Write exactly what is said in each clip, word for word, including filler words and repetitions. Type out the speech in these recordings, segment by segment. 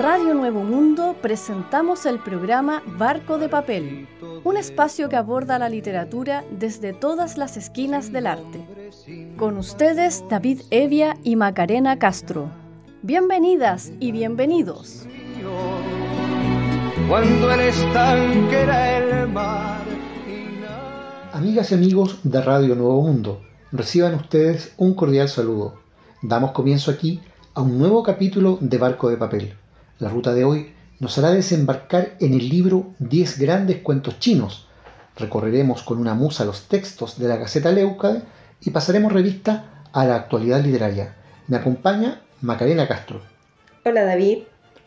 Radio Nuevo Mundo presentamos el programa Barco de Papel, un espacio que aborda la literatura desde todas las esquinas del arte. Con ustedes, David Evia y Macarena Castro. Bienvenidas y bienvenidos. Cuando el estanque era el mar. Amigas y amigos de Radio Nuevo Mundo, reciban ustedes un cordial saludo. Damos comienzo aquí a un nuevo capítulo de Barco de Papel. La ruta de hoy nos hará desembarcar en el libro diez grandes cuentos chinos. Recorreremos con una musa los textos de la Gaceta Leucade y pasaremos revista a la actualidad literaria. Me acompaña Macarena Castro. Hola David.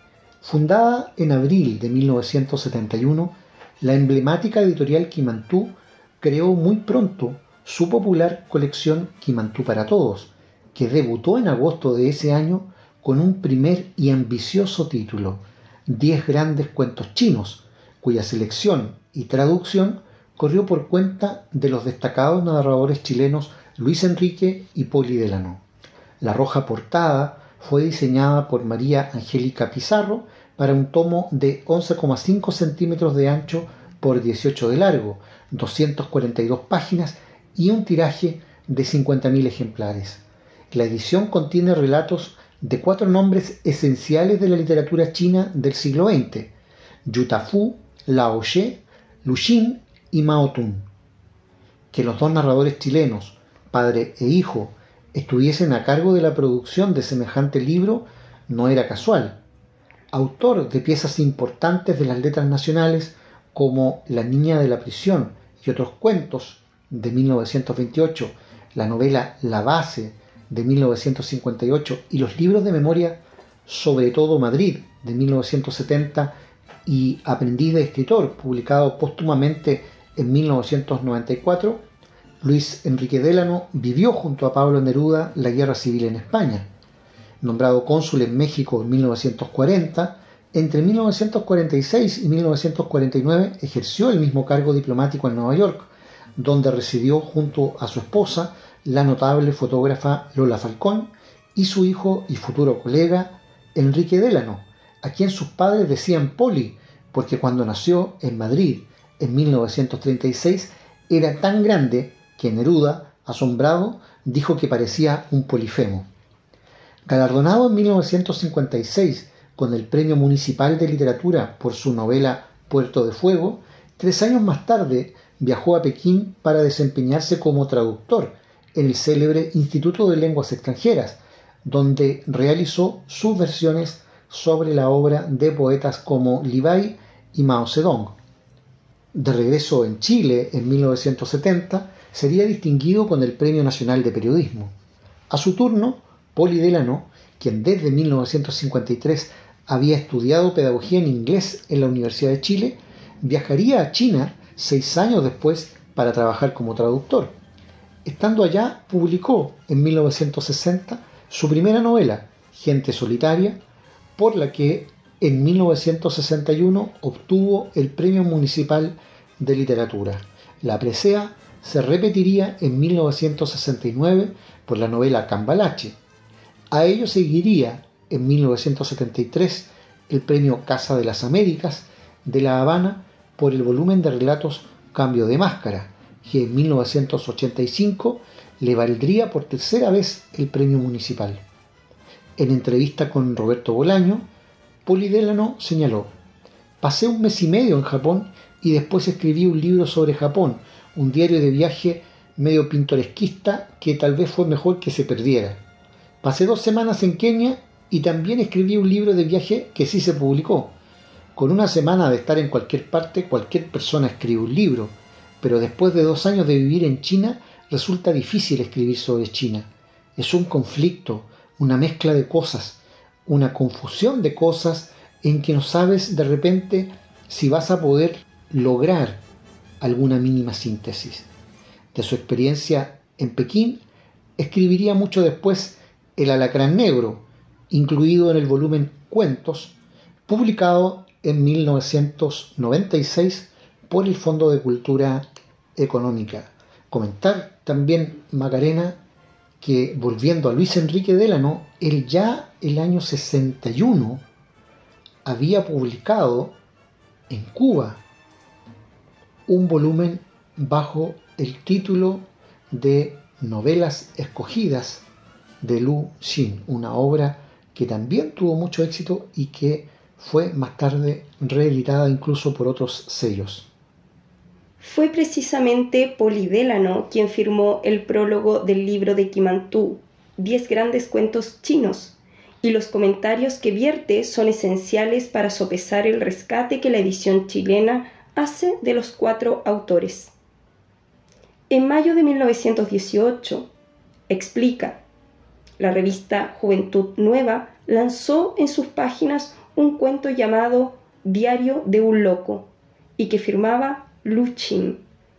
Fundada en abril de mil novecientos setenta y uno, la emblemática editorial Quimantú creó muy pronto su popular colección Quimantú para Todos, que debutó en agosto de ese año con un primer y ambicioso título, diez grandes cuentos chinos, cuya selección y traducción corrió por cuenta de los destacados narradores chilenos Luis Enrique y Poli Delano. La roja portada fue diseñada por María Angélica Pizarro para un tomo de once coma cinco centímetros de ancho por dieciocho de largo, doscientas cuarenta y dos páginas y un tiraje de cincuenta mil ejemplares. La edición contiene relatos de cuatro nombres esenciales de la literatura china del siglo veinte: Yu Tafu, Lao She, Lu Xing y Mao Tun. Que los dos narradores chilenos, padre e hijo, estuviesen a cargo de la producción de semejante libro no era casual. Autor de piezas importantes de las letras nacionales como La niña de la prisión y otros cuentos de mil novecientos veintiocho, la novela La base de mil novecientos cincuenta y ocho y los libros de memoria Sobre todo Madrid de mil novecientos setenta y Aprendiz de escritor, publicado póstumamente en mil novecientos noventa y cuatro, Luis Enrique Delano vivió junto a Pablo Neruda la Guerra Civil en España. Nombrado cónsul en México en mil novecientos cuarenta, entre mil novecientos cuarenta y seis y mil novecientos cuarenta y nueve ejerció el mismo cargo diplomático en Nueva York, donde residió junto a su esposa, la notable fotógrafa Lola Falcón, y su hijo y futuro colega Enrique Delano, a quien sus padres decían Poli, porque cuando nació en Madrid en mil novecientos treinta y seis era tan grande que Neruda, asombrado, dijo que parecía un polifemo. Galardonado en mil novecientos cincuenta y seis con el Premio Municipal de Literatura por su novela Puerto de Fuego, tres años más tarde viajó a Pekín para desempeñarse como traductor en el célebre Instituto de Lenguas Extranjeras, donde realizó sus versiones sobre la obra de poetas como Li Bai y Mao Zedong. De regreso en Chile en mil novecientos setenta, sería distinguido con el Premio Nacional de Periodismo. A su turno, Poli Delano, quien desde mil novecientos cincuenta y tres había estudiado pedagogía en inglés en la Universidad de Chile, viajaría a China seis años después para trabajar como traductor. Estando allá, publicó en mil novecientos sesenta su primera novela, Gente Solitaria, por la que en mil novecientos sesenta y uno obtuvo el Premio Municipal de Literatura. La presea se repetiría en mil novecientos sesenta y nueve por la novela Cambalache. A ello seguiría en mil novecientos setenta y tres el Premio Casa de las Américas de La Habana por el volumen de relatos Cambio de Máscara, que en mil novecientos ochenta y cinco le valdría por tercera vez el premio municipal. En entrevista con Roberto Bolaño, Poli Delano señaló: «Pasé un mes y medio en Japón y después escribí un libro sobre Japón, un diario de viaje medio pintoresquista que tal vez fue mejor que se perdiera. Pasé dos semanas en Kenia y también escribí un libro de viaje que sí se publicó. Con una semana de estar en cualquier parte, cualquier persona escribe un libro, pero después de dos años de vivir en China, resulta difícil escribir sobre China. Es un conflicto, una mezcla de cosas, una confusión de cosas en que no sabes de repente si vas a poder lograr alguna mínima síntesis». De su experiencia en Pekín, escribiría mucho después El Alacrán Negro, incluido en el volumen Cuentos, publicado en mil novecientos noventa y seis por el Fondo de Cultura Económica. Comentar también, Macarena, que volviendo a Luis Enrique Delano, él ya el año sesenta y uno había publicado en Cuba un volumen bajo el título de Novelas Escogidas de Lu Xun, una obra que también tuvo mucho éxito y que fue más tarde reeditada incluso por otros sellos. Fue precisamente Polidélano quien firmó el prólogo del libro de Kimantú, Diez grandes cuentos chinos, y los comentarios que vierte son esenciales para sopesar el rescate que la edición chilena hace de los cuatro autores. En mayo de mil novecientos dieciocho, explica, la revista Juventud Nueva lanzó en sus páginas un cuento llamado Diario de un Loco y que firmaba Lu Xun.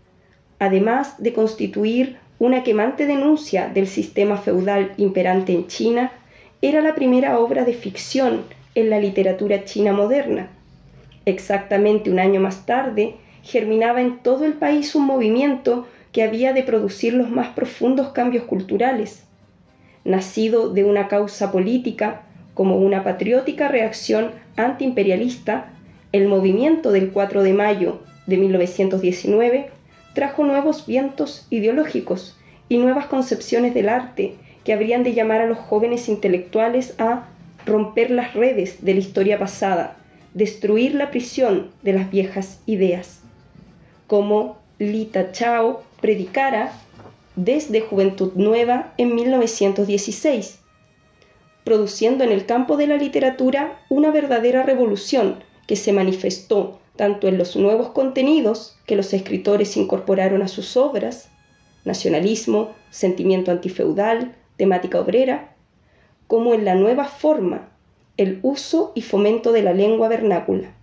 Además de constituir una quemante denuncia del sistema feudal imperante en China, era la primera obra de ficción en la literatura china moderna. Exactamente un año más tarde, germinaba en todo el país un movimiento que había de producir los más profundos cambios culturales. Nacido de una causa política, como una patriótica reacción antiimperialista, el movimiento del cuatro de mayo de mil novecientos diecinueve trajo nuevos vientos ideológicos y nuevas concepciones del arte que habrían de llamar a los jóvenes intelectuales a romper las redes de la historia pasada, destruir la prisión de las viejas ideas. Como Li Ta-chao predicara desde Juventud Nueva en mil novecientos dieciséis, produciendo en el campo de la literatura una verdadera revolución que se manifestó tanto en los nuevos contenidos que los escritores incorporaron a sus obras, nacionalismo, sentimiento antifeudal, temática obrera, como en la nueva forma, el uso y fomento de la lengua vernácula.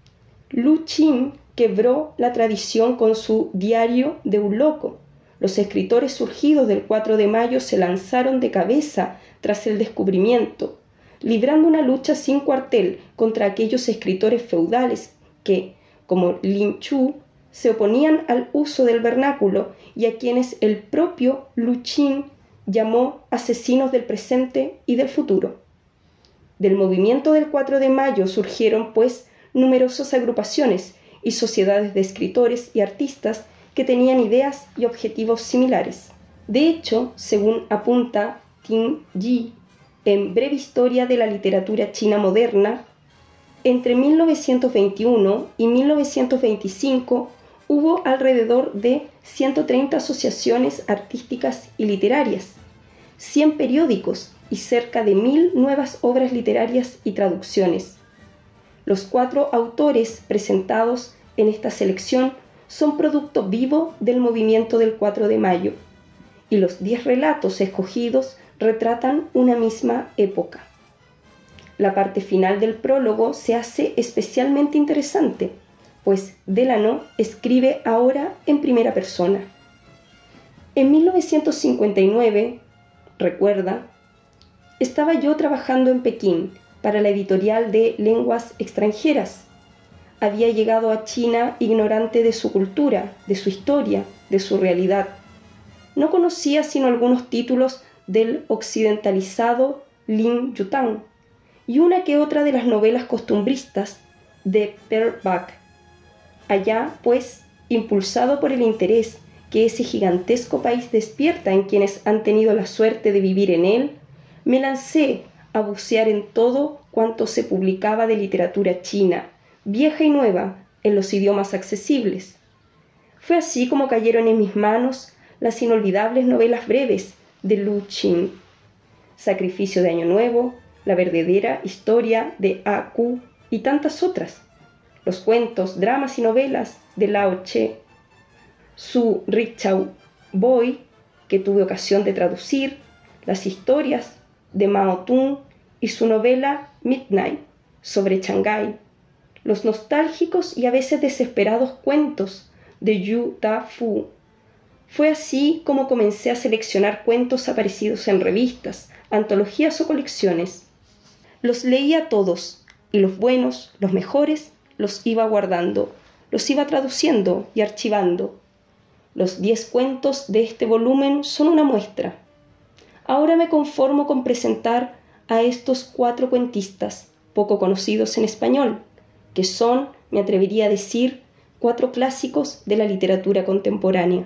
Lu Xun quebró la tradición con su Diario de un Loco. Los escritores surgidos del cuatro de mayo se lanzaron de cabeza tras el descubrimiento, librando una lucha sin cuartel contra aquellos escritores feudales que, como Lin Chu, se oponían al uso del vernáculo y a quienes el propio Lu Xun llamó asesinos del presente y del futuro. Del movimiento del cuatro de mayo surgieron, pues, numerosas agrupaciones y sociedades de escritores y artistas que tenían ideas y objetivos similares. De hecho, según apunta Ting Yi en Breve Historia de la Literatura China Moderna, entre mil novecientos veintiuno y mil novecientos veinticinco hubo alrededor de ciento treinta asociaciones artísticas y literarias, cien periódicos y cerca de mil nuevas obras literarias y traducciones. Los cuatro autores presentados en esta selección son producto vivo del movimiento del cuatro de mayo, y los diez relatos escogidos retratan una misma época. La parte final del prólogo se hace especialmente interesante, pues Delano escribe ahora en primera persona. En mil novecientos cincuenta y nueve, recuerda, estaba yo trabajando en Pekín para la editorial de lenguas extranjeras. Había llegado a China ignorante de su cultura, de su historia, de su realidad. No conocía sino algunos títulos del occidentalizado Lin Yutang y una que otra de las novelas costumbristas de Per Bak. Allá, pues, impulsado por el interés que ese gigantesco país despierta en quienes han tenido la suerte de vivir en él, me lancé a bucear en todo cuanto se publicaba de literatura china, vieja y nueva, en los idiomas accesibles. Fue así como cayeron en mis manos las inolvidables novelas breves de Lu Xun, Sacrificio de Año Nuevo, La verdadera historia de A Q y tantas otras, los cuentos, dramas y novelas de Lao Che, su Rickshaw Boy, que tuve ocasión de traducir, las historias de Mao Tung y su novela Midnight sobre Shanghái, los nostálgicos y a veces desesperados cuentos de Yu Ta Fu. Fue así como comencé a seleccionar cuentos aparecidos en revistas, antologías o colecciones. Los leía todos, y los buenos, los mejores, los iba guardando, los iba traduciendo y archivando. Los diez cuentos de este volumen son una muestra. Ahora me conformo con presentar a estos cuatro cuentistas, poco conocidos en español, que son, me atrevería a decir, cuatro clásicos de la literatura contemporánea.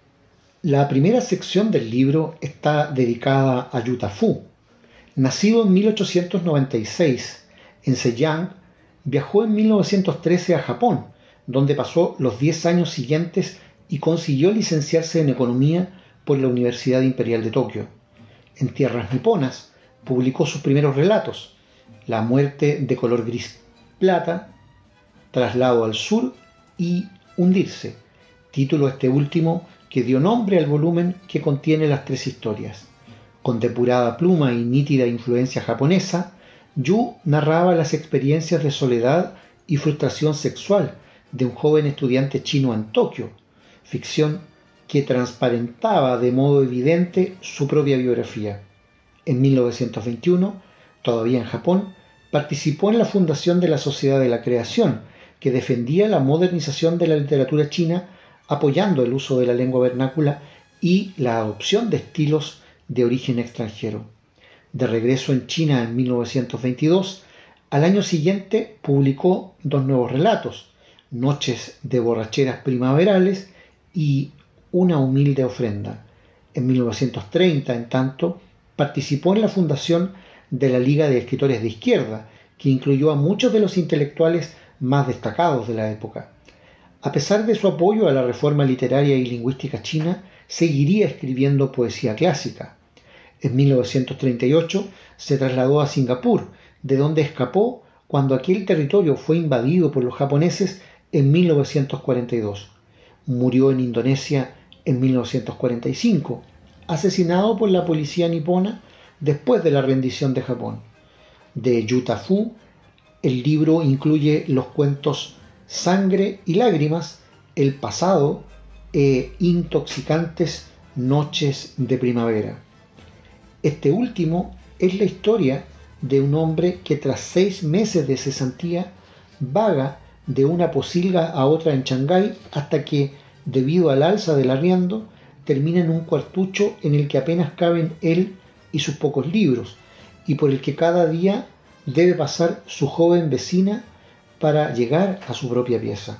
La primera sección del libro está dedicada a Yuta Fu. Nacido en mil ochocientos noventa y seis en Zhejiang, viajó en mil novecientos trece a Japón, donde pasó los diez años siguientes y consiguió licenciarse en Economía por la Universidad Imperial de Tokio. En tierras niponas publicó sus primeros relatos: La muerte de color gris plata, Traslado al sur y Hundirse, título este último que dio nombre al volumen que contiene las tres historias. Con depurada pluma y nítida influencia japonesa, Yu narraba las experiencias de soledad y frustración sexual de un joven estudiante chino en Tokio, ficción que transparentaba de modo evidente su propia biografía. En mil novecientos veintiuno, todavía en Japón, participó en la fundación de la Sociedad de la Creación, que defendía la modernización de la literatura china, apoyando el uso de la lengua vernácula y la adopción de estilos de origen extranjero. De regreso en China en mil novecientos veintidós, al año siguiente publicó dos nuevos relatos: Noches de borracheras primaverales y Una humilde ofrenda. En mil novecientos treinta, en tanto, participó en la fundación de la Liga de Escritores de Izquierda, que incluyó a muchos de los intelectuales más destacados de la época. A pesar de su apoyo a la reforma literaria y lingüística china, seguiría escribiendo poesía clásica. En mil novecientos treinta y ocho se trasladó a Singapur, de donde escapó cuando aquel territorio fue invadido por los japoneses en mil novecientos cuarenta y dos. Murió en Indonesia en mil novecientos cuarenta y cinco, asesinado por la policía nipona después de la rendición de Japón. De Yuta Fu, el libro incluye los cuentos Sangre y lágrimas, El pasado e intoxicantes noches de primavera. Este último es la historia de un hombre que tras seis meses de cesantía vaga de una posilga a otra en Shanghái hasta que, debido al alza del arriendo, termina en un cuartucho en el que apenas caben él y sus pocos libros, y por el que cada día debe pasar su joven vecina para llegar a su propia pieza.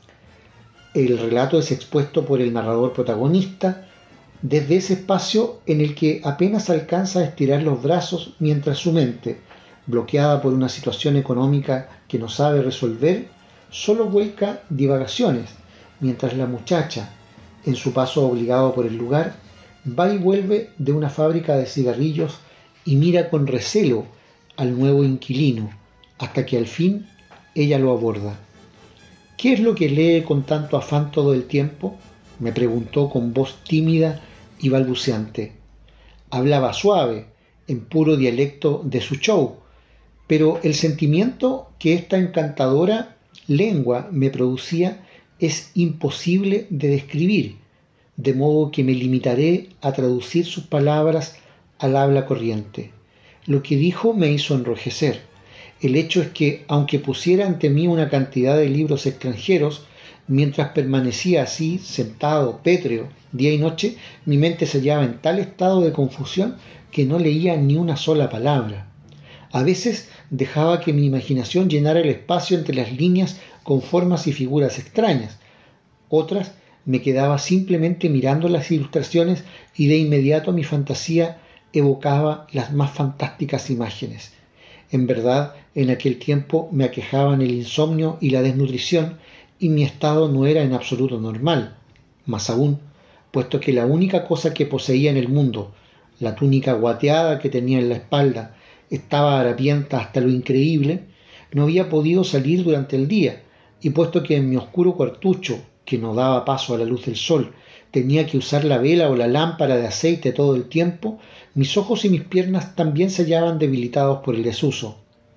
El relato es expuesto por el narrador protagonista desde ese espacio en el que apenas alcanza a estirar los brazos mientras su mente, bloqueada por una situación económica que no sabe resolver, solo vuelca divagaciones, mientras la muchacha, en su paso obligado por el lugar, va y vuelve de una fábrica de cigarrillos y mira con recelo al nuevo inquilino, hasta que al fin ella lo aborda. ¿Qué es lo que lee con tanto afán todo el tiempo?, me preguntó con voz tímida y balbuceante. Hablaba suave, en puro dialecto de Suzhou, pero el sentimiento que esta encantadora lengua me producía es imposible de describir, de modo que me limitaré a traducir sus palabras al habla corriente. Lo que dijo me hizo enrojecer. El hecho es que, aunque pusiera ante mí una cantidad de libros extranjeros, mientras permanecía así, sentado, pétreo, día y noche, mi mente se hallaba en tal estado de confusión que no leía ni una sola palabra. A veces dejaba que mi imaginación llenara el espacio entre las líneas con formas y figuras extrañas. Otras me quedaba simplemente mirando las ilustraciones y de inmediato mi fantasía evocaba las más fantásticas imágenes. En verdad, en aquel tiempo me aquejaban el insomnio y la desnutrición, y mi estado no era en absoluto normal. Más aún, puesto que la única cosa que poseía en el mundo, la túnica guateada que tenía en la espalda, estaba harapienta hasta lo increíble, no había podido salir durante el día, y puesto que en mi oscuro cuartucho, que no daba paso a la luz del sol, tenía que usar la vela o la lámpara de aceite todo el tiempo, mis ojos y mis piernas también se hallaban debilitados por el desuso.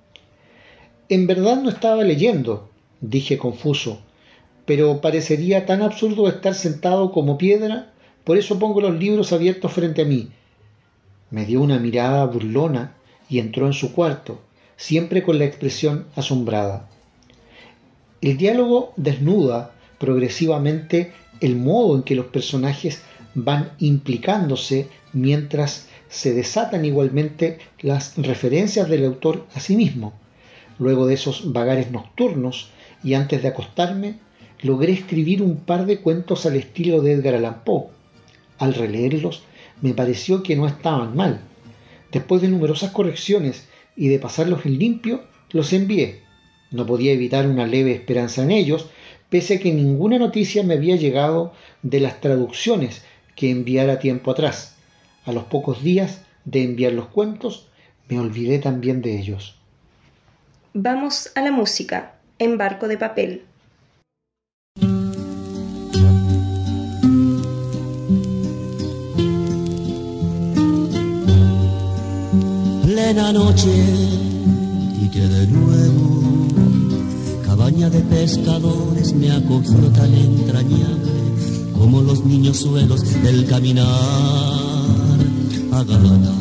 En verdad no estaba leyendo, dije confuso, pero parecería tan absurdo estar sentado como piedra, por eso pongo los libros abiertos frente a mí. Me dio una mirada burlona y entró en su cuarto, siempre con la expresión asombrada. El diálogo desnuda progresivamente el modo en que los personajes van implicándose mientras se desatan igualmente las referencias del autor a sí mismo. Luego de esos vagares nocturnos y antes de acostarme, logré escribir un par de cuentos al estilo de Edgar Allan Poe. Al releerlos, me pareció que no estaban mal. Después de numerosas correcciones y de pasarlos en limpio, los envié. No podía evitar una leve esperanza en ellos, pese a que ninguna noticia me había llegado de las traducciones que enviara tiempo atrás. A los pocos días de enviar los cuentos, me olvidé también de ellos. Vamos a la música, en Barco de Papel. Plena noche y que de nuevo cabaña de pescadores me acogió tan entrañable como los niñozuelos del caminar a Gala.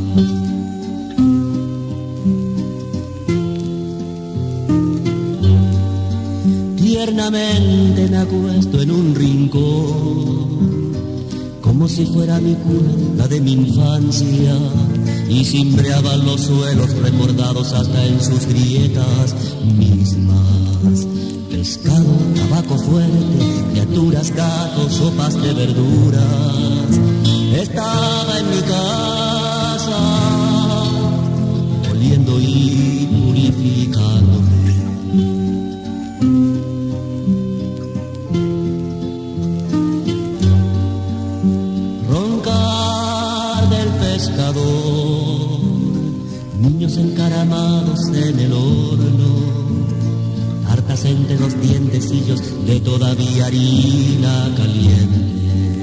Tiernamente me acuesto en un rincón, como si fuera mi cuna, la de mi infancia, y cimbreaban los suelos recordados hasta en sus grietas mismas. Pescado, tabaco fuerte, criaturas, gatos, sopas de verduras. Estaba en mi casa, oliendo y purificándome. Roncar del pescador, niños encaramados en el horno, hartas entre los dientecillos de todavía harina caliente.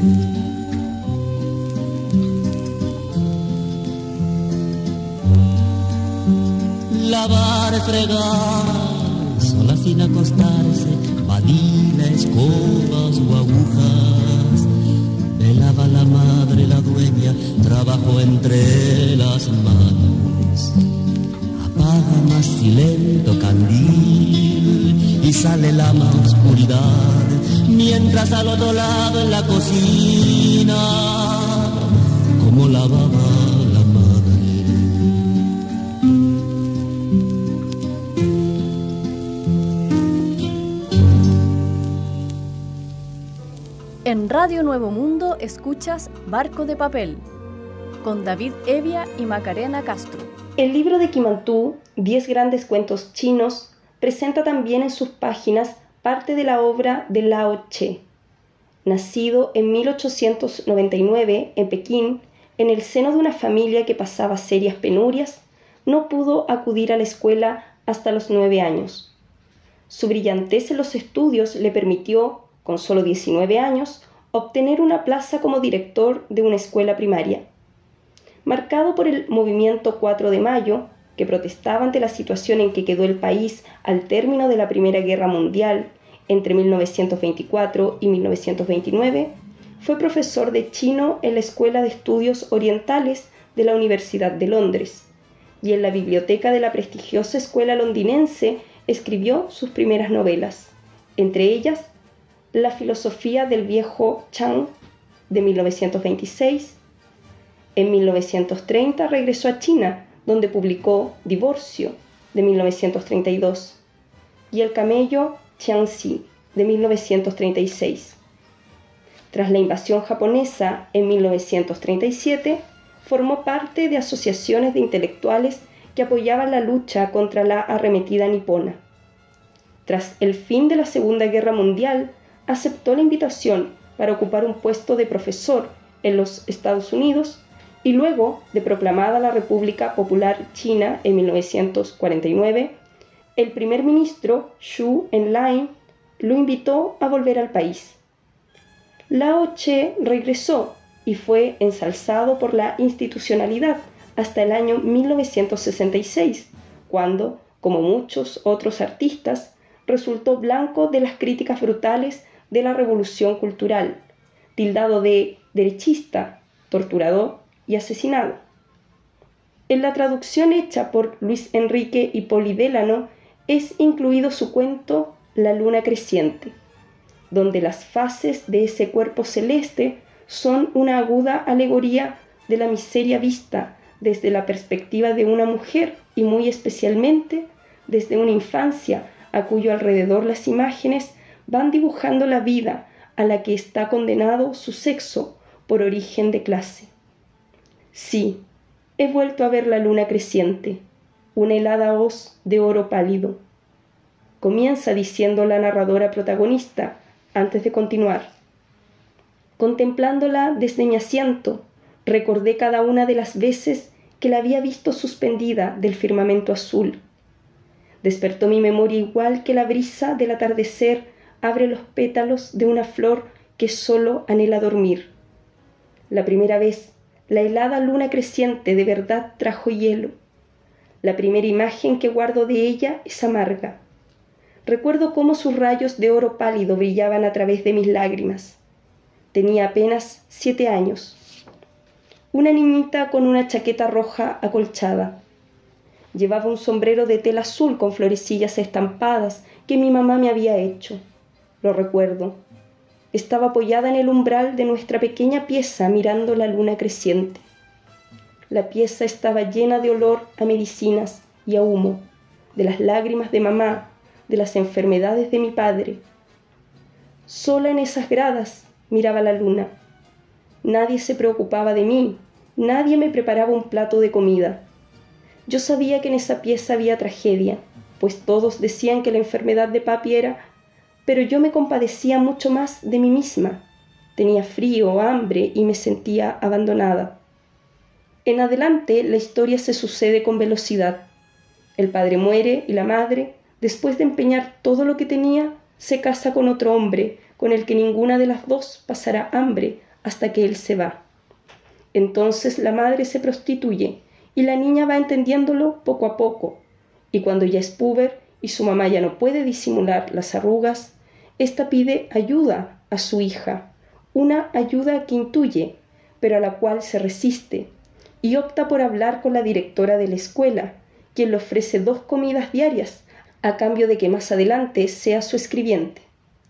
Lavar, fregar, sola sin acostarse, badila, escobas o agujas. Velaba la madre, la dueña, trabajo entre las manos. Apaga más silento candil y sale la más oscuridad, mientras al otro lado en la cocina, como lavaba la madre. En Radio Nuevo Mundo escuchas Barco de Papel, con David Evia y Macarena Castro. El libro de Kimantú, Diez grandes cuentos chinos, presenta también en sus páginas parte de la obra de Lao Tse. Nacido en mil ochocientos noventa y nueve en Pekín, en el seno de una familia que pasaba serias penurias, no pudo acudir a la escuela hasta los nueve años. Su brillantez en los estudios le permitió, con solo diecinueve años, obtener una plaza como director de una escuela primaria. Marcado por el movimiento cuatro de mayo, que protestaba ante la situación en que quedó el país al término de la Primera Guerra Mundial entre mil novecientos veinticuatro y mil novecientos veintinueve, fue profesor de chino en la Escuela de Estudios Orientales de la Universidad de Londres, y en la biblioteca de la prestigiosa escuela londinense escribió sus primeras novelas, entre ellas La filosofía del viejo Chang, de mil novecientos veintiséis. En mil novecientos treinta regresó a China, donde publicó Divorcio, de mil novecientos treinta y dos, y El camello Tianxi, de mil novecientos treinta y seis. Tras la invasión japonesa en mil novecientos treinta y siete, formó parte de asociaciones de intelectuales que apoyaban la lucha contra la arremetida nipona. Tras el fin de la Segunda Guerra Mundial, aceptó la invitación para ocupar un puesto de profesor en los Estados Unidos y luego de proclamada la República Popular China en mil novecientos cuarenta y nueve, el primer ministro Zhou Enlai lo invitó a volver al país. Lao Tse regresó y fue ensalzado por la institucionalidad hasta el año mil novecientos sesenta y seis, cuando, como muchos otros artistas, resultó blanco de las críticas brutales de la revolución cultural, tildado de derechista, torturador y asesinado. En la traducción hecha por Luis Enrique Hipólyi Delano es incluido su cuento La luna creciente, donde las fases de ese cuerpo celeste son una aguda alegoría de la miseria vista desde la perspectiva de una mujer y muy especialmente desde una infancia a cuyo alrededor las imágenes van dibujando la vida a la que está condenado su sexo por origen de clase. Sí, he vuelto a ver la luna creciente, una helada hoz de oro pálido. Comienza diciendo la narradora protagonista antes de continuar. Contemplándola desde mi asiento, recordé cada una de las veces que la había visto suspendida del firmamento azul. Despertó mi memoria igual que la brisa del atardecer abre los pétalos de una flor que solo anhela dormir. La primera vez, la helada luna creciente de verdad trajo hielo. La primera imagen que guardo de ella es amarga. Recuerdo cómo sus rayos de oro pálido brillaban a través de mis lágrimas. Tenía apenas siete años. Una niñita con una chaqueta roja acolchada. Llevaba un sombrero de tela azul con florecillas estampadas que mi mamá me había hecho. Lo recuerdo. Estaba apoyada en el umbral de nuestra pequeña pieza mirando la luna creciente. La pieza estaba llena de olor a medicinas y a humo, de las lágrimas de mamá, de las enfermedades de mi padre. Sola en esas gradas miraba la luna. Nadie se preocupaba de mí, nadie me preparaba un plato de comida. Yo sabía que en esa pieza había tragedia, pues todos decían que la enfermedad de papi era... Pero yo me compadecía mucho más de mí misma. Tenía frío, hambre y me sentía abandonada. En adelante la historia se sucede con velocidad. El padre muere y la madre, después de empeñar todo lo que tenía, se casa con otro hombre, con el que ninguna de las dos pasará hambre hasta que él se va. Entonces la madre se prostituye y la niña va entendiéndolo poco a poco, y cuando ya es púber y su mamá ya no puede disimular las arrugas, ésta pide ayuda a su hija, una ayuda que intuye, pero a la cual se resiste, y opta por hablar con la directora de la escuela, quien le ofrece dos comidas diarias, a cambio de que más adelante sea su escribiente.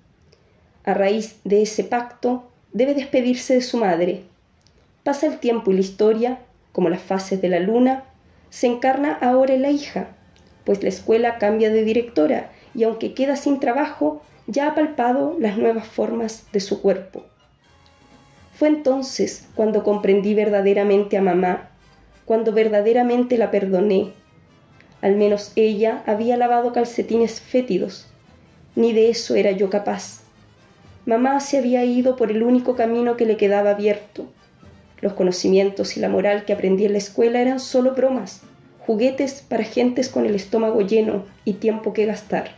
A raíz de ese pacto, debe despedirse de su madre. Pasa el tiempo y la historia, como las fases de la luna, se encarna ahora en la hija, pues la escuela cambia de directora y aunque queda sin trabajo, ya ha palpado las nuevas formas de su cuerpo. Fue entonces cuando comprendí verdaderamente a mamá, cuando verdaderamente la perdoné. Al menos ella había lavado calcetines fétidos. Ni de eso era yo capaz. Mamá se había ido por el único camino que le quedaba abierto. Los conocimientos y la moral que aprendí en la escuela eran solo bromas, juguetes para gentes con el estómago lleno y tiempo que gastar.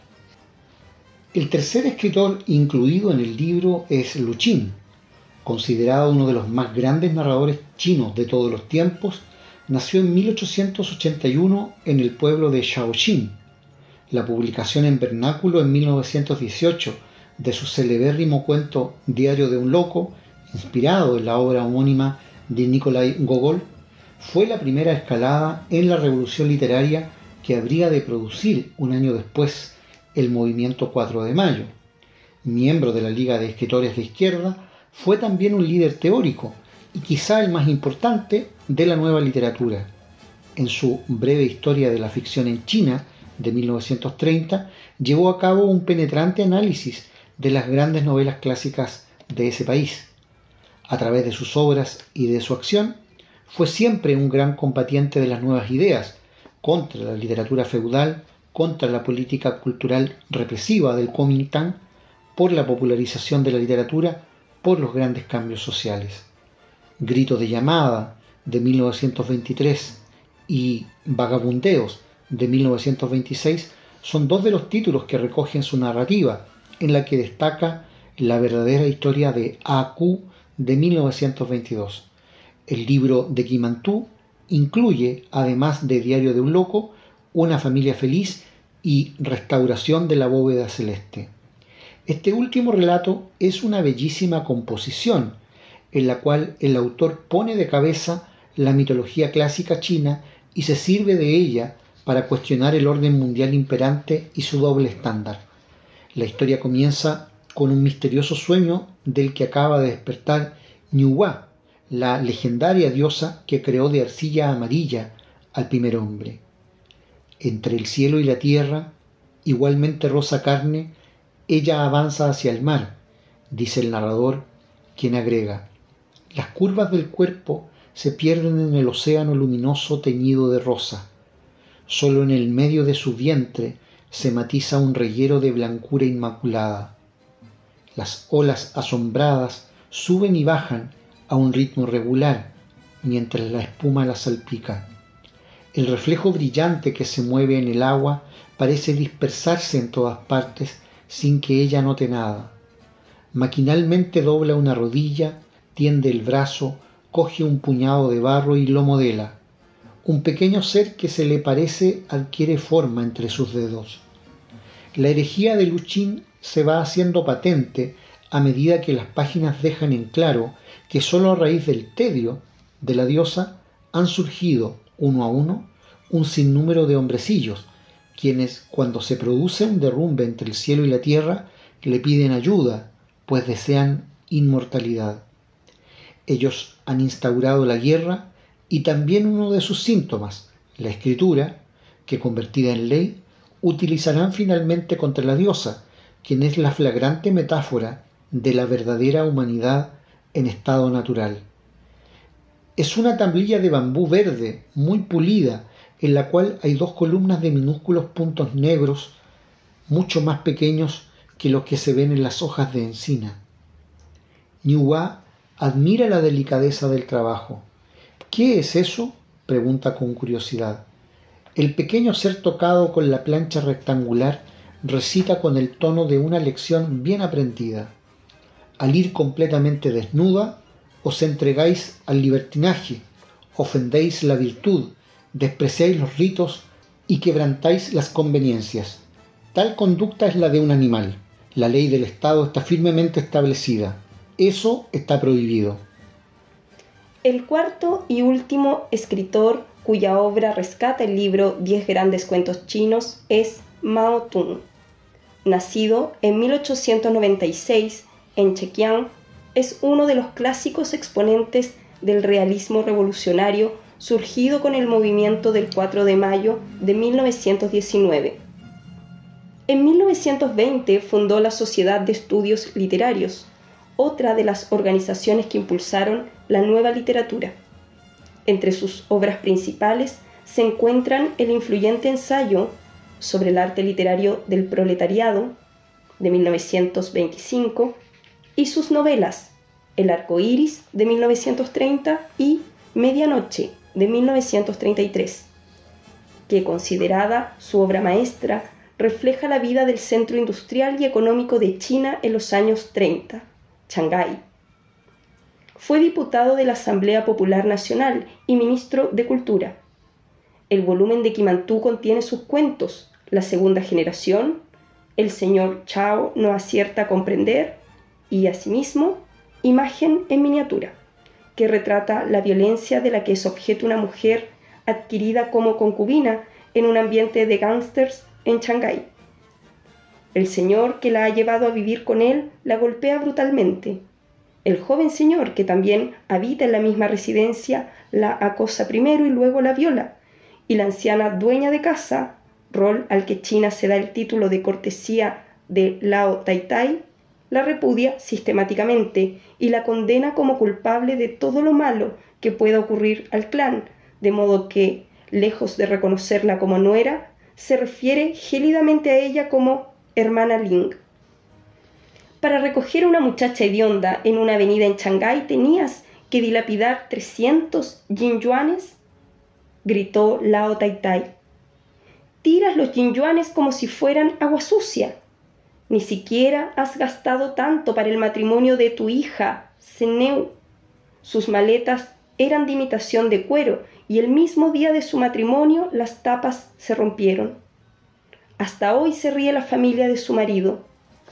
El tercer escritor incluido en el libro es Lu Qin, considerado uno de los más grandes narradores chinos de todos los tiempos. Nació en mil ochocientos ochenta y uno en el pueblo de Shaoxing. La publicación en vernáculo en mil novecientos dieciocho de su celebérrimo cuento Diario de un loco, inspirado en la obra homónima de Nikolai Gogol, fue la primera escalada en la revolución literaria que habría de producir un año después el movimiento cuatro de mayo. Miembro de la Liga de Escritores de Izquierda, fue también un líder teórico y quizá el más importante de la nueva literatura. En su Breve Historia de la Ficción en China, de mil novecientos treinta, llevó a cabo un penetrante análisis de las grandes novelas clásicas de ese país. A través de sus obras y de su acción, fue siempre un gran combatiente de las nuevas ideas, contra la literatura feudal, contra la política cultural represiva del Kuomintang, por la popularización de la literatura, por los grandes cambios sociales. Grito de llamada, de mil novecientos veintitrés, y Vagabundeos, de mil novecientos veintiséis, son dos de los títulos que recogen su narrativa, en la que destaca la verdadera historia de A Q de mil novecientos veintidós. El libro de Kimantú incluye, además de Diario de un loco, Una familia feliz y Restauración de la bóveda celeste. Este último relato es una bellísima composición, en la cual el autor pone de cabeza la mitología clásica china y se sirve de ella para cuestionar el orden mundial imperante y su doble estándar. La historia comienza con un misterioso sueño del que acaba de despertar Niuwa, la legendaria diosa que creó de arcilla amarilla al primer hombre. Entre el cielo y la tierra, igualmente rosa carne, ella avanza hacia el mar, dice el narrador, quien agrega: las curvas del cuerpo se pierden en el océano luminoso teñido de rosa. Solo en el medio de su vientre se matiza un reguero de blancura inmaculada. Las olas asombradas suben y bajan a un ritmo regular, mientras la espuma las salpica. El reflejo brillante que se mueve en el agua parece dispersarse en todas partes sin que ella note nada. Maquinalmente dobla una rodilla, tiende el brazo, coge un puñado de barro y lo modela. Un pequeño ser que se le parece adquiere forma entre sus dedos. La herejía de Luchín se va haciendo patente a medida que las páginas dejan en claro que sólo a raíz del tedio de la diosa han surgido, uno a uno, un sinnúmero de hombrecillos, quienes, cuando se produce un derrumbe entre el cielo y la tierra, le piden ayuda, pues desean inmortalidad. Ellos han instaurado la guerra y también uno de sus síntomas, la escritura, que convertida en ley, utilizarán finalmente contra la diosa, quien es la flagrante metáfora de la verdadera humanidad en estado natural. Es una tablilla de bambú verde, muy pulida, en la cual hay dos columnas de minúsculos puntos negros, mucho más pequeños que los que se ven en las hojas de encina. Niuhua admira la delicadeza del trabajo. ¿Qué es eso?, pregunta con curiosidad. El pequeño ser tocado con la plancha rectangular recita con el tono de una lección bien aprendida. Al ir completamente desnuda, os entregáis al libertinaje, ofendéis la virtud, despreciáis los ritos y quebrantáis las conveniencias. Tal conducta es la de un animal. La ley del Estado está firmemente establecida. Eso está prohibido. El cuarto y último escritor cuya obra rescata el libro Diez grandes cuentos chinos es Mao Tun. Nacido en mil ochocientos noventa y seis en Chekiang, es uno de los clásicos exponentes del realismo revolucionario surgido con el movimiento del cuatro de mayo de mil novecientos diecinueve. En mil novecientos veinte fundó la Sociedad de Estudios Literarios, otra de las organizaciones que impulsaron la nueva literatura. Entre sus obras principales se encuentran el influyente ensayo sobre el arte literario del proletariado, de mil novecientos veinticinco, y sus novelas El arco iris, de mil novecientos treinta, y Medianoche, de mil novecientos treinta y tres, que, considerada su obra maestra, refleja la vida del centro industrial y económico de China en los años treinta, Shanghái. Fue diputado de la Asamblea Popular Nacional y ministro de Cultura. El volumen de Kimantú contiene sus cuentos La segunda generación, El señor Chao no acierta a comprender y, asimismo, Imagen en miniatura, que retrata la violencia de la que es objeto una mujer adquirida como concubina en un ambiente de gángsters en Shanghái. El señor que la ha llevado a vivir con él la golpea brutalmente. El joven señor que también habita en la misma residencia la acosa primero y luego la viola, y la anciana dueña de casa, rol al que China se da el título de cortesía de Lao Taitai, la repudia sistemáticamente y la condena como culpable de todo lo malo que pueda ocurrir al clan, de modo que, lejos de reconocerla como nuera, se refiere gélidamente a ella como hermana Ling. Para recoger a una muchacha hedionda en una avenida en Shanghái tenías que dilapidar trescientos yin yuanes, gritó Lao Taitai. Tiras los yin yuanes como si fueran agua sucia. Ni siquiera has gastado tanto para el matrimonio de tu hija, Zeneu. Sus maletas eran de imitación de cuero y el mismo día de su matrimonio las tapas se rompieron. Hasta hoy se ríe la familia de su marido.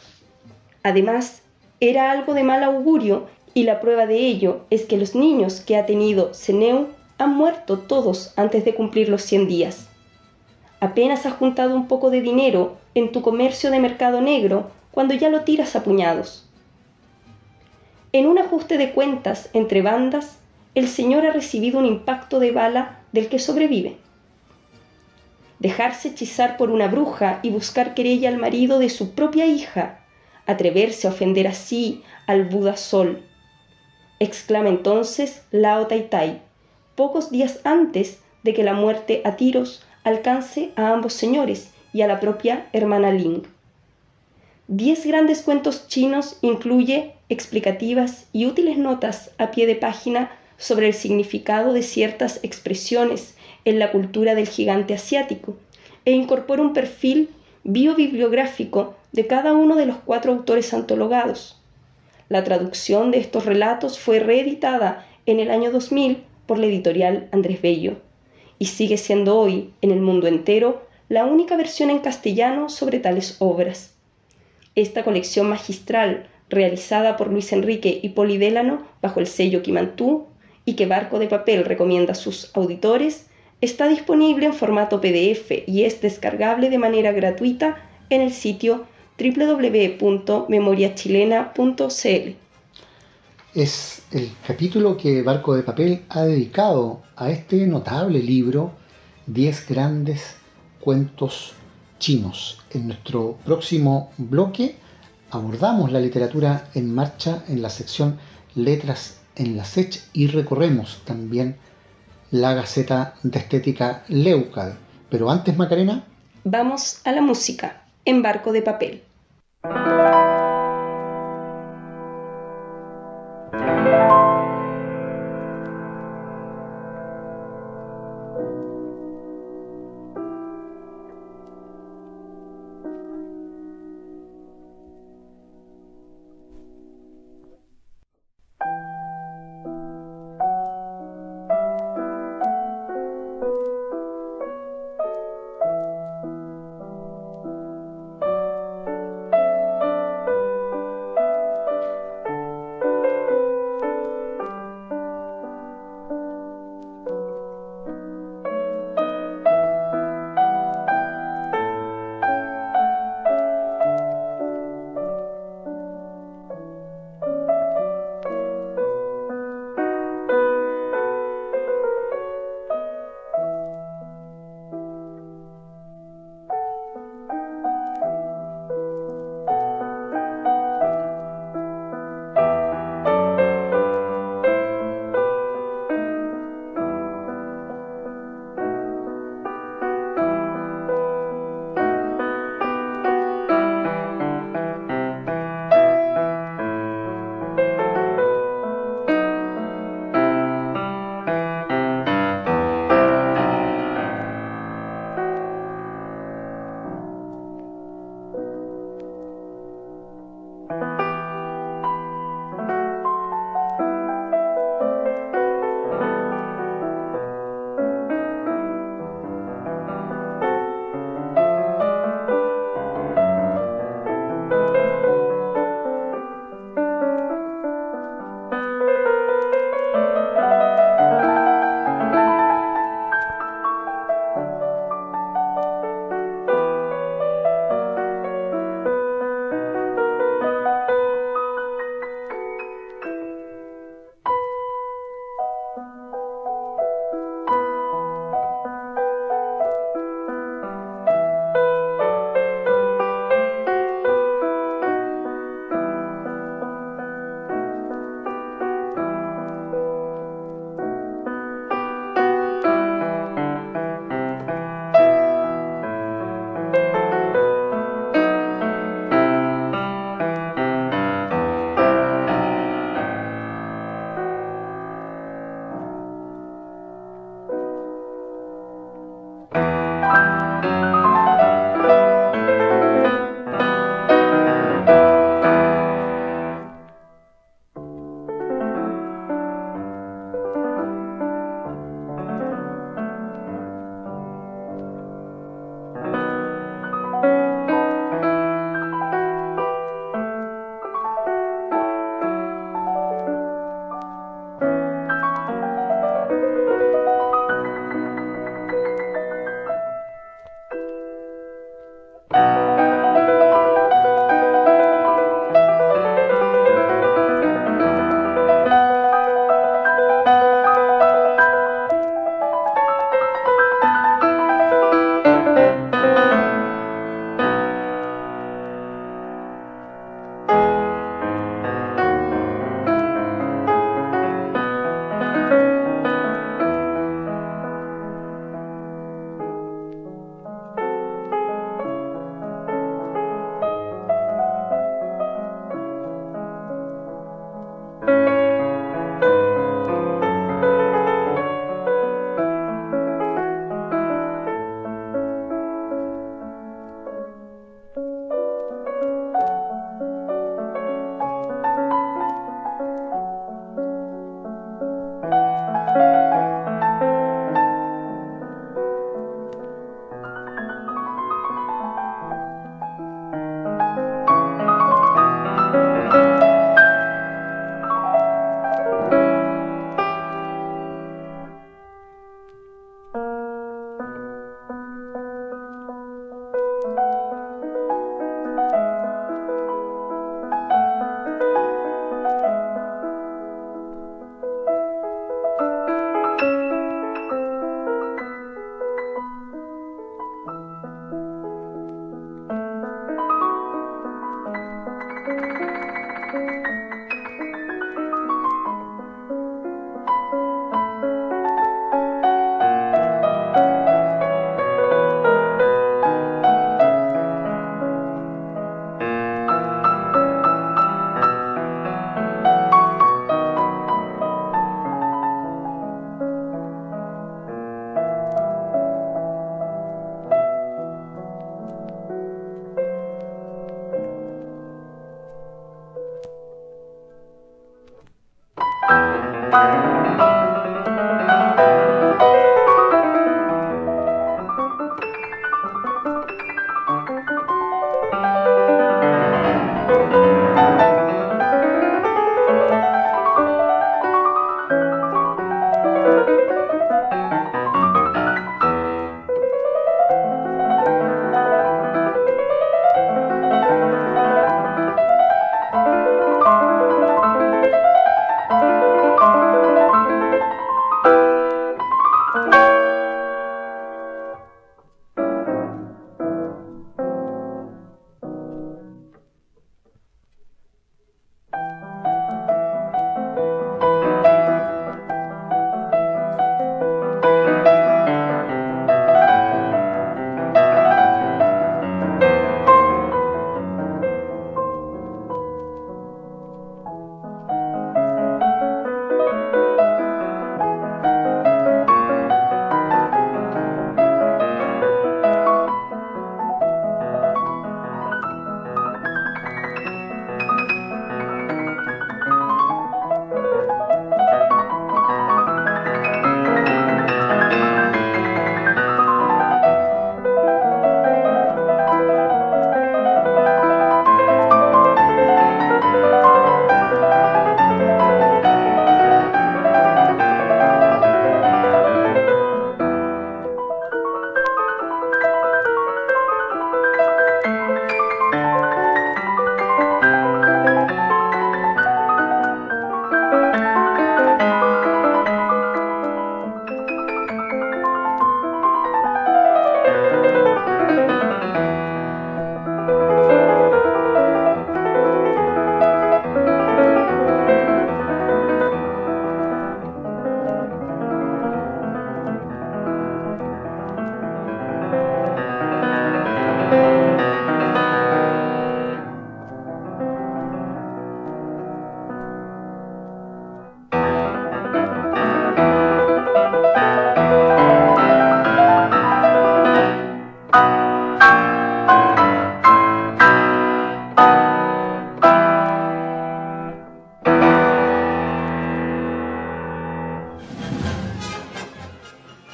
Además, era algo de mal augurio y la prueba de ello es que los niños que ha tenido Zeneu han muerto todos antes de cumplir los cien días. Apenas has juntado un poco de dinero en tu comercio de mercado negro cuando ya lo tiras a puñados. En un ajuste de cuentas entre bandas, el señor ha recibido un impacto de bala del que sobrevive. dejarse hechizar por una bruja y buscar querella al marido de su propia hija, atreverse a ofender así al Buda Sol, exclama entonces Lao Taitai, pocos días antes de que la muerte a tiros alcance a ambos señores y a la propia hermana Ling. Diez grandes cuentos chinos incluye explicativas y útiles notas a pie de página sobre el significado de ciertas expresiones en la cultura del gigante asiático e incorpora un perfil biobibliográfico de cada uno de los cuatro autores antologados. La traducción de estos relatos fue reeditada en el año dos mil por la editorial Andrés Bello y sigue siendo hoy, en el mundo entero, la única versión en castellano sobre tales obras. Esta colección magistral, realizada por Luis Enrique y Poli Délano bajo el sello Quimantú y que Barco de Papel recomienda a sus auditores, está disponible en formato P D F y es descargable de manera gratuita en el sitio doble u doble u doble u punto memoria chilena punto c l. Es el capítulo que Barco de Papel ha dedicado a este notable libro, diez grandes cuentos chinos. En nuestro próximo bloque abordamos la literatura en marcha en la sección Letras en la S E C H y recorremos también la Gaceta de Estética Leucad. Pero antes, Macarena, vamos a la música en Barco de Papel.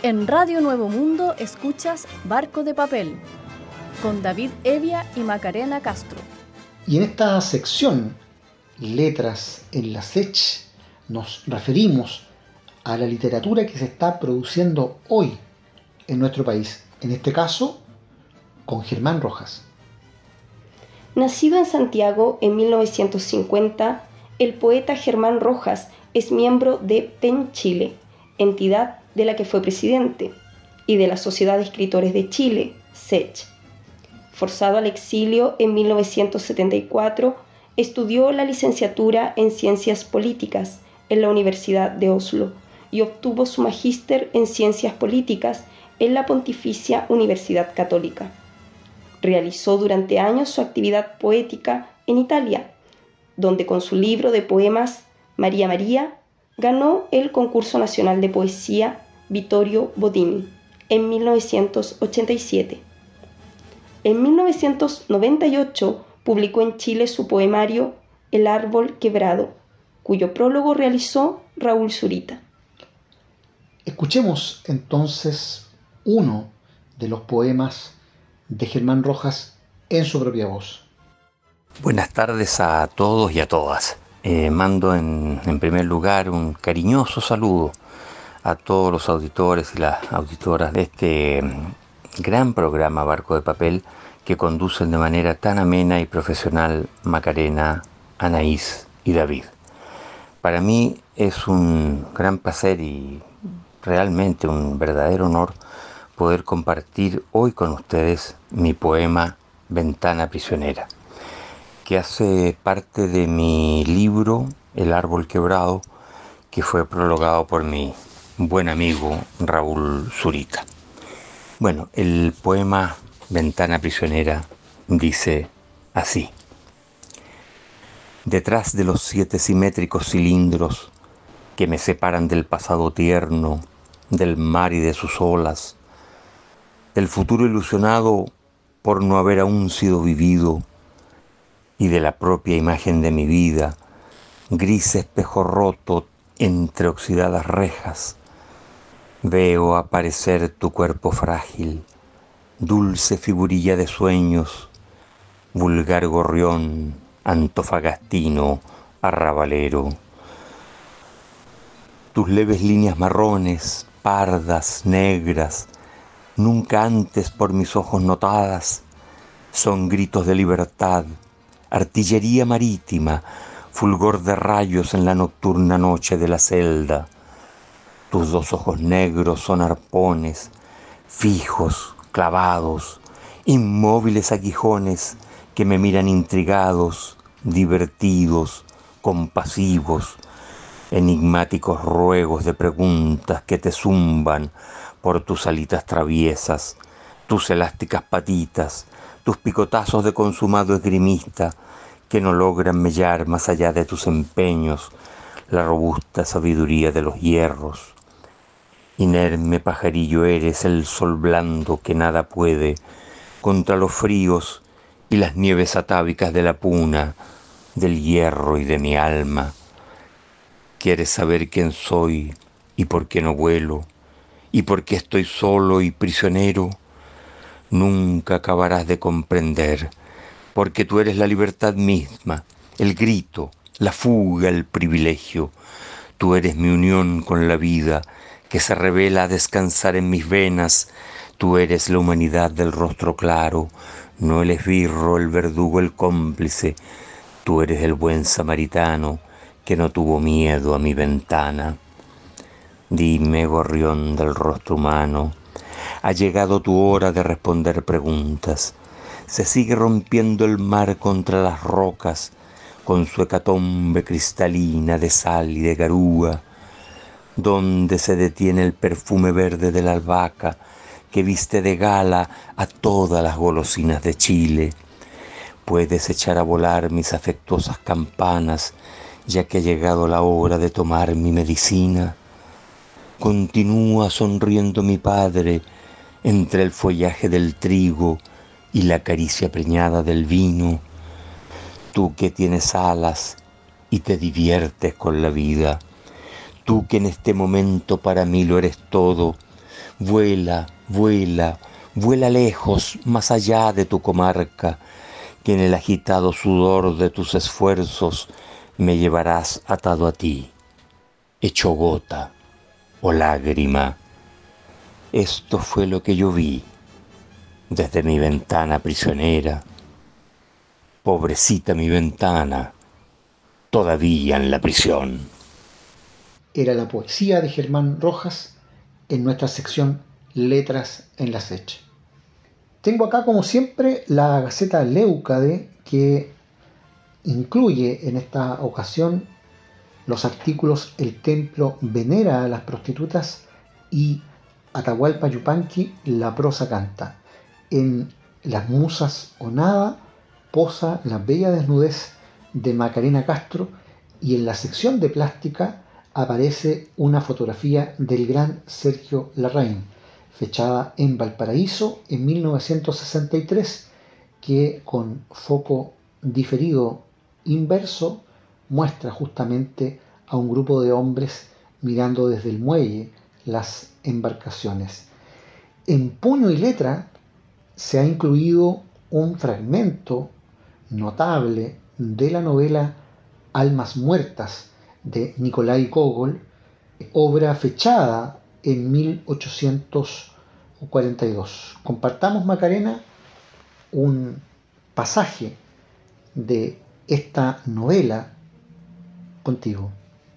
En Radio Nuevo Mundo escuchas Barco de Papel, con David Evia y Macarena Castro. Y en esta sección, Letras en la SECH, nos referimos a la literatura que se está produciendo hoy en nuestro país. En este caso, con Germán Rojas. Nacido en Santiago en mil novecientos cincuenta, el poeta Germán Rojas es miembro de P E N Chile, entidad de la que fue presidente, y de la Sociedad de Escritores de Chile, SECH. Forzado al exilio en mil novecientos setenta y cuatro, estudió la licenciatura en Ciencias Políticas en la Universidad de Oslo y obtuvo su magíster en Ciencias Políticas en la Pontificia Universidad Católica. Realizó durante años su actividad poética en Italia, donde con su libro de poemas María María ganó el Concurso Nacional de Poesía Vittorio Bodini en mil novecientos ochenta y siete. En mil novecientos noventa y ocho publicó en Chile su poemario El árbol quebrado, cuyo prólogo realizó Raúl Zurita. Escuchemos entonces uno de los poemas de Germán Rojas en su propia voz. Buenas tardes a todos y a todas. Eh, mando en, en primer lugar un cariñoso saludo a todos los auditores y las auditoras de este gran programa Barco de Papel que conducen de manera tan amena y profesional Macarena, Anaís y David. Para mí es un gran placer y realmente un verdadero honor poder compartir hoy con ustedes mi poema Ventana Prisionera, que hace parte de mi libro El árbol quebrado, que fue prologado por mi buen amigo Raúl Zurita. Bueno, el poema Ventana Prisionera dice así: detrás de los siete simétricos cilindros que me separan del pasado tierno, del mar y de sus olas, del futuro ilusionado por no haber aún sido vivido, y de la propia imagen de mi vida, gris espejo roto entre oxidadas rejas, veo aparecer tu cuerpo frágil, dulce figurilla de sueños, vulgar gorrión, antofagastino, arrabalero. Tus leves líneas marrones, pardas, negras, nunca antes por mis ojos notadas, son gritos de libertad, artillería marítima, fulgor de rayos en la nocturna noche de la celda. Tus dos ojos negros son arpones, fijos, clavados, inmóviles aguijones que me miran intrigados, divertidos, compasivos, enigmáticos ruegos de preguntas que te zumban por tus alitas traviesas, tus elásticas patitas, tus picotazos de consumado esgrimista que no logran mellar más allá de tus empeños la robusta sabiduría de los hierros. Inerme pajarillo eres el sol blando que nada puede contra los fríos y las nieves atávicas de la puna, del hierro y de mi alma. ¿Quieres saber quién soy y por qué no vuelo y por qué estoy solo y prisionero? Nunca acabarás de comprender, porque tú eres la libertad misma, el grito, la fuga, el privilegio. Tú eres mi unión con la vida, que se revela a descansar en mis venas. Tú eres la humanidad del rostro claro, no el esbirro, el verdugo, el cómplice. Tú eres el buen samaritano, que no tuvo miedo a mi ventana. Dime, gorrión del rostro humano, ha llegado tu hora de responder preguntas. Se sigue rompiendo el mar contra las rocas, con su hecatombe cristalina de sal y de garúa. ¿Dónde se detiene el perfume verde de la albahaca que viste de gala a todas las golosinas de Chile? Puedes echar a volar mis afectuosas campanas, ya que ha llegado la hora de tomar mi medicina. Continúa sonriendo mi padre entre el follaje del trigo y la caricia preñada del vino. Tú que tienes alas y te diviertes con la vida, tú que en este momento para mí lo eres todo, Vuela, vuela, vuela lejos, más allá de tu comarca, que en el agitado sudor de tus esfuerzos me llevarás atado a ti, hecho gota o lágrima. Esto fue lo que yo vi desde mi ventana prisionera. Pobrecita mi ventana, todavía en la prisión. Era la poesía de Germán Rojas en nuestra sección Letras en la Sech. Tengo acá, como siempre, la Gaceta Leucade, que incluye en esta ocasión los artículos El templo venera a las prostitutas y Atahualpa Yupanqui, la prosa canta. En Las musas o nada posa la bella desnudez de Macarena Castro, y en la sección de plástica aparece una fotografía del gran Sergio Larraín, fechada en Valparaíso en mil novecientos sesenta y tres, que con foco diferido inverso muestra justamente a un grupo de hombres mirando desde el muelle las embarcaciones. En Puño y Letra se ha incluido un fragmento notable de la novela Almas Muertas de Nikolai Gogol, obra fechada en mil ochocientos cuarenta y dos. Compartamos, Macarena, un pasaje de esta novela contigo.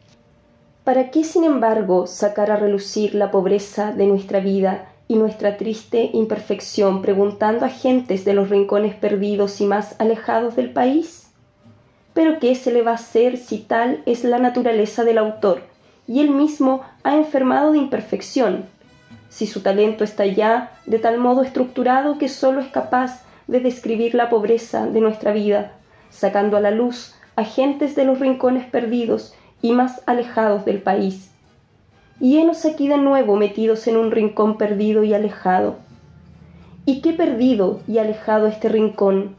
¿Para qué, sin embargo, sacar a relucir la pobreza de nuestra vida y nuestra triste imperfección preguntando a gentes de los rincones perdidos y más alejados del país? ¿Pero qué se le va a hacer si tal es la naturaleza del autor y él mismo ha enfermado de imperfección? Si su talento está ya de tal modo estructurado que sólo es capaz de describir la pobreza de nuestra vida, sacando a la luz a gentes de los rincones perdidos y más alejados del país. Y henos aquí de nuevo metidos en un rincón perdido y alejado. ¿Y qué perdido y alejado este rincón?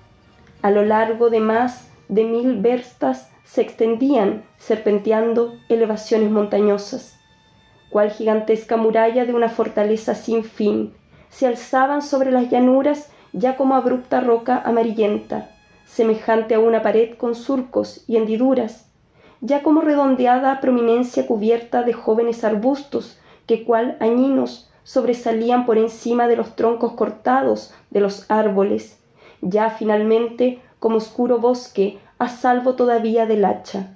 A lo largo de más de mil verstas se extendían, serpenteando, elevaciones montañosas. Cual gigantesca muralla de una fortaleza sin fin, se alzaban sobre las llanuras ya como abrupta roca amarillenta, semejante a una pared con surcos y hendiduras, ya como redondeada prominencia cubierta de jóvenes arbustos que cual añinos sobresalían por encima de los troncos cortados de los árboles, ya finalmente como oscuro bosque a salvo todavía del hacha.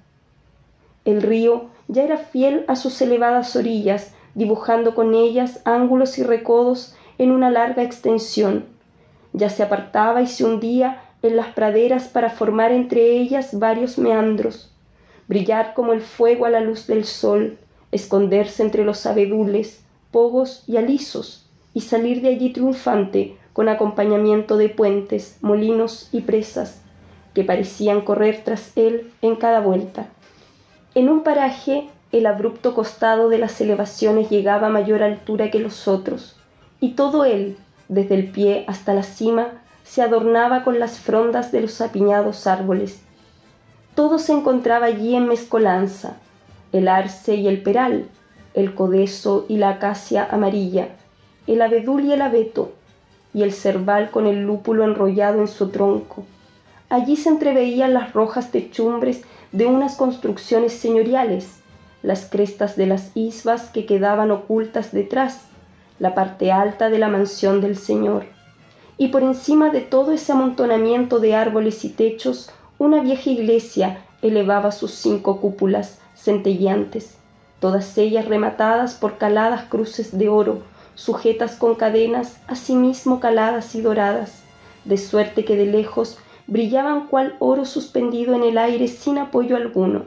El río ya era fiel a sus elevadas orillas, dibujando con ellas ángulos y recodos en una larga extensión. Ya se apartaba y se hundía en las praderas para formar entre ellas varios meandros, brillar como el fuego a la luz del sol, esconderse entre los abedules, pogos y alisos, y salir de allí triunfante con acompañamiento de puentes, molinos y presas, que parecían correr tras él en cada vuelta. En un paraje, el abrupto costado de las elevaciones llegaba a mayor altura que los otros, y todo él, desde el pie hasta la cima, se adornaba con las frondas de los apiñados árboles. Todo se encontraba allí en mezcolanza, el arce y el peral, el codezo y la acacia amarilla, el abedul y el abeto, y el cerval con el lúpulo enrollado en su tronco. Allí se entreveían las rojas techumbres de unas construcciones señoriales, las crestas de las isbas que quedaban ocultas detrás, la parte alta de la mansión del señor, y por encima de todo ese amontonamiento de árboles y techos, una vieja iglesia elevaba sus cinco cúpulas centelleantes, todas ellas rematadas por caladas cruces de oro, sujetas con cadenas asimismo caladas y doradas, de suerte que de lejos brillaban cual oro suspendido en el aire sin apoyo alguno.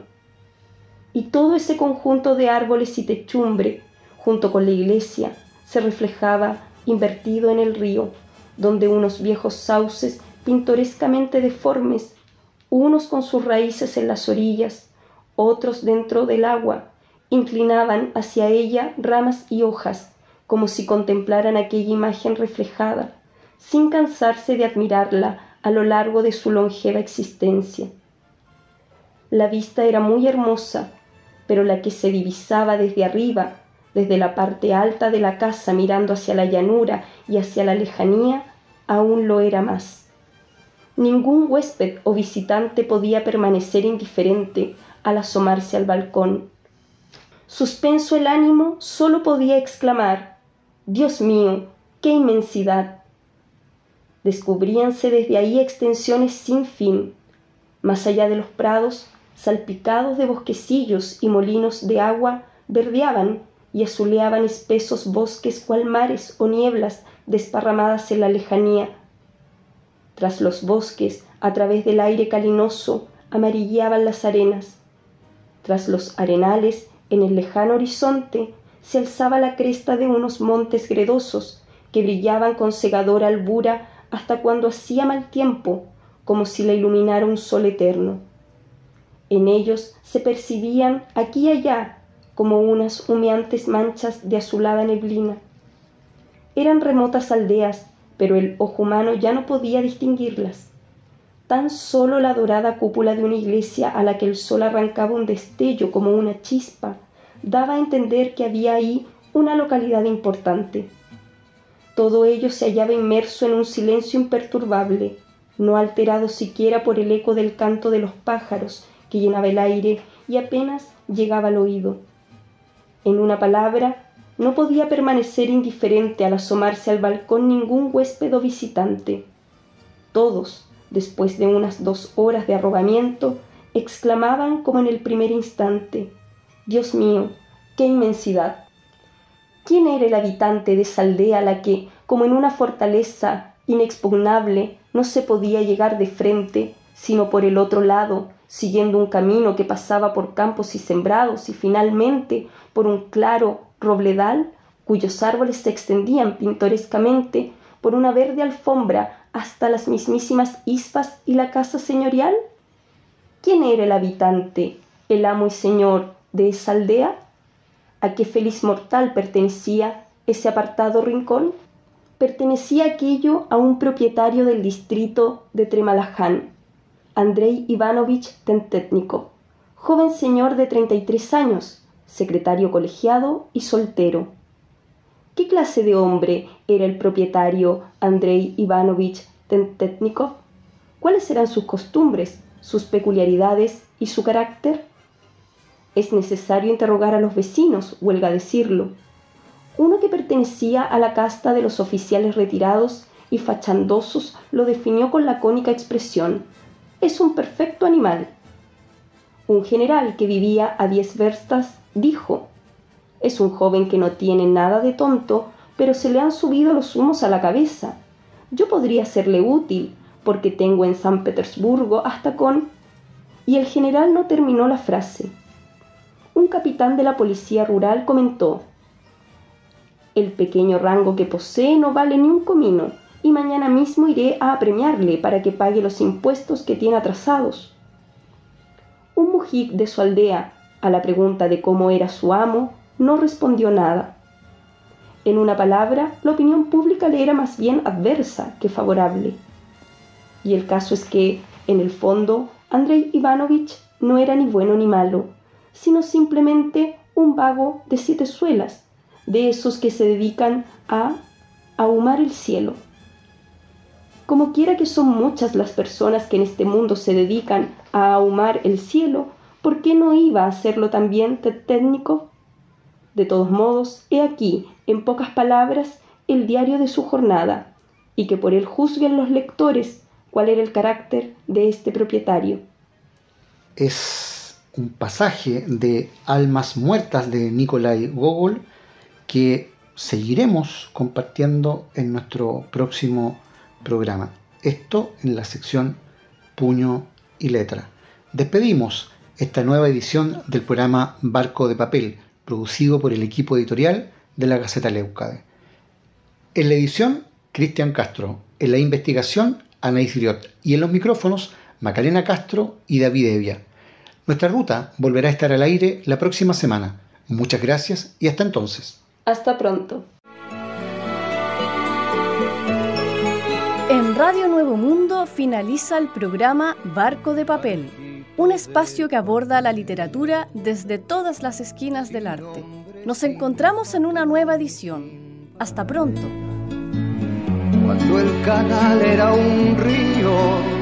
Y todo ese conjunto de árboles y techumbre, junto con la iglesia, se reflejaba invertido en el río, donde unos viejos sauces pintorescamente deformes, unos con sus raíces en las orillas, otros dentro del agua, inclinaban hacia ella ramas y hojas, como si contemplaran aquella imagen reflejada, sin cansarse de admirarla a lo largo de su longeva existencia. La vista era muy hermosa, pero la que se divisaba desde arriba, desde la parte alta de la casa mirando hacia la llanura y hacia la lejanía, aún lo era más. Ningún huésped o visitante podía permanecer indiferente al asomarse al balcón. Suspenso el ánimo, solo podía exclamar: «Dios mío, qué inmensidad». Descubríanse desde ahí extensiones sin fin. Más allá de los prados, salpicados de bosquecillos y molinos de agua, verdeaban y azuleaban espesos bosques cual mares o nieblas desparramadas en la lejanía. Tras los bosques, a través del aire calinoso, amarilleaban las arenas. Tras los arenales, en el lejano horizonte, se alzaba la cresta de unos montes gredosos que brillaban con cegadora albura hasta cuando hacía mal tiempo, como si la iluminara un sol eterno. En ellos se percibían aquí y allá como unas humeantes manchas de azulada neblina. Eran remotas aldeas, pero el ojo humano ya no podía distinguirlas. Tan solo la dorada cúpula de una iglesia a la que el sol arrancaba un destello como una chispa daba a entender que había ahí una localidad importante. Todo ello se hallaba inmerso en un silencio imperturbable, no alterado siquiera por el eco del canto de los pájaros que llenaba el aire y apenas llegaba al oído. En una palabra, no podía permanecer indiferente al asomarse al balcón ningún huésped o visitante. Todos, después de unas dos horas de arrobamiento, exclamaban como en el primer instante: «Dios mío, qué inmensidad». ¿Quién era el habitante de esa aldea a la que, como en una fortaleza inexpugnable, no se podía llegar de frente, sino por el otro lado, siguiendo un camino que pasaba por campos y sembrados y finalmente por un claro robledal cuyos árboles se extendían pintorescamente por una verde alfombra hasta las mismísimas isbas y la casa señorial? ¿Quién era el habitante, el amo y señor de esa aldea? ¿A qué feliz mortal pertenecía ese apartado rincón? Pertenecía aquello a un propietario del distrito de Tremalaján, Andrei Ivanovich Tentetnikov, joven señor de treinta y tres años, secretario colegiado y soltero. ¿Qué clase de hombre era el propietario Andrei Ivanovich Tentetnikov? ¿Cuáles eran sus costumbres, sus peculiaridades y su carácter? Es necesario interrogar a los vecinos, huelga decirlo. Uno que pertenecía a la casta de los oficiales retirados y fachandosos lo definió con lacónica expresión: «Es un perfecto animal». Un general que vivía a diez verstas dijo: «Es un joven que no tiene nada de tonto, pero se le han subido los humos a la cabeza. Yo podría serle útil, porque tengo en San Petersburgo hasta con…» Y el general no terminó la frase. Un capitán de la policía rural comentó: «El pequeño rango que posee no vale ni un comino, y mañana mismo iré a apremiarle para que pague los impuestos que tiene atrasados». Un mujik de su aldea, a la pregunta de cómo era su amo, no respondió nada. En una palabra, la opinión pública le era más bien adversa que favorable. Y el caso es que, en el fondo, Andrei Ivanovich no era ni bueno ni malo, sino simplemente un vago de siete suelas, de esos que se dedican a ahumar el cielo. Como quiera que son muchas las personas que en este mundo se dedican a ahumar el cielo, ¿por qué no iba a hacerlo también Tentetnikov? De todos modos, he aquí, en pocas palabras, el diario de su jornada, y que por él juzguen los lectores cuál era el carácter de este propietario. Es un pasaje de Almas Muertas de Nikolai Gogol que seguiremos compartiendo en nuestro próximo programa. Esto en la sección Puño y Letra. Despedimos esta nueva edición del programa Barco de Papel, producido por el equipo editorial de la Gaceta Leucade. En la edición, Cristian Castro. En la investigación, Anaís Griot. Y en los micrófonos, Macarena Castro y David Evia. Nuestra ruta volverá a estar al aire la próxima semana. Muchas gracias y hasta entonces. Hasta pronto. En Radio Nuevo Mundo finaliza el programa Barco de Papel, un espacio que aborda la literatura desde todas las esquinas del arte. Nos encontramos en una nueva edición. Hasta pronto. Cuando el canal era un río